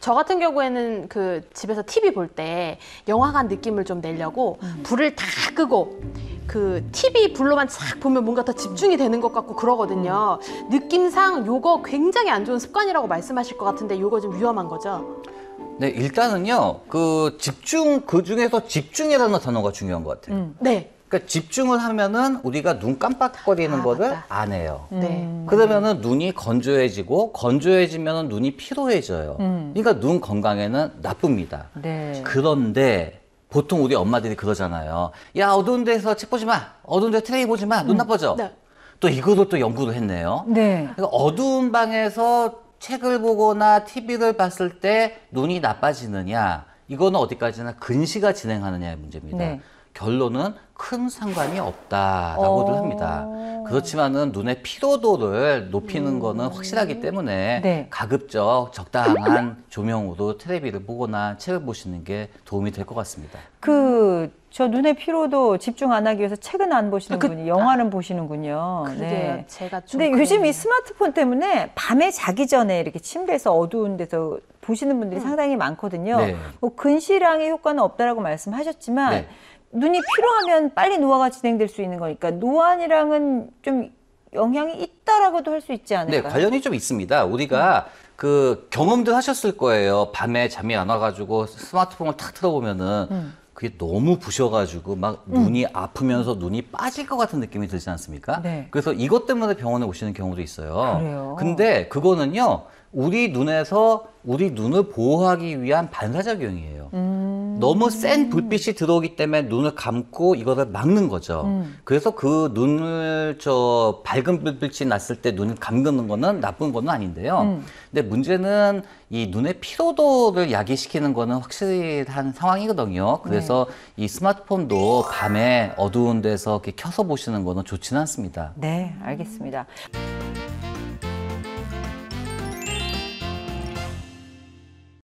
저 같은 경우에는 그 집에서 TV 볼 때 영화관 느낌을 좀 내려고 불을 다 끄고 그 TV 불로만 쫙 보면 뭔가 더 집중이 되는 것 같고 그러거든요. 느낌상 요거 굉장히 안 좋은 습관이라고 말씀하실 것 같은데 요거 좀 위험한 거죠? 네, 일단은요, 그 중에서 집중이라는 단어가 중요한 것 같아요. 네. 그러니까 집중을 하면은 우리가 눈 깜빡거리는 거를 맞다. 안 해요. 네. 그러면은 눈이 건조해지고 건조해지면은 눈이 피로해져요. 그러니까 눈 건강에는 나쁩니다. 네. 그런데 보통 우리 엄마들이 그러잖아요. 야, 어두운 데서 책 보지 마. 어두운 데 텔레비 보지 마. 눈 나빠져. 네. 또 이거도 또 연구를 했네요. 네. 그러니까 어두운 방에서 책을 보거나 TV를 봤을 때 눈이 나빠지느냐, 이거는 어디까지나 근시가 진행하느냐의 문제입니다. 네. 결론은 큰 상관이 없다라고들 합니다. 그렇지만은 눈의 피로도를 높이는 거는 확실하기 때문에 네. 가급적 적당한 조명으로 텔레비를 보거나 책을 보시는 게 도움이 될 것 같습니다. 저 눈의 피로도 집중 안 하기 위해서 책은 안 보시는 분이 영화는 보시는군요. 그러게요. 제가 좀 근데 요즘 그러네요. 이 스마트폰 때문에 밤에 자기 전에 이렇게 침대에서 어두운 데서 보시는 분들이 상당히 많거든요. 네. 뭐 근시량의 효과는 없다라고 말씀하셨지만 네. 눈이 피로하면 빨리 노화가 진행될 수 있는 거니까 노안이랑은 좀 영향이 있다라고도 할 수 있지 네, 않을까요? 관련이 좀 있습니다. 우리가 그 경험들 하셨을 거예요. 밤에 잠이 안 와가지고 스마트폰을 탁 틀어보면은 그게 너무 부셔가지고 막 눈이 아프면서 눈이 빠질 것 같은 느낌이 들지 않습니까? 네. 그래서 이것 때문에 병원에 오시는 경우도 있어요. 그래요? 근데 그거는요, 우리 눈에서 우리 눈을 보호하기 위한 반사작용이에요. 너무 센 불빛이 들어오기 때문에 눈을 감고 이거를 막는 거죠. 그래서 그 눈을 밝은 불빛이 났을 때 눈을 감는 거는 나쁜 거는 아닌데요. 근데 문제는 이 눈의 피로도를 야기시키는 거는 확실한 상황이거든요. 그래서 이 스마트폰도 밤에 어두운 데서 이렇게 켜서 보시는 거는 좋지는 않습니다. 네, 알겠습니다.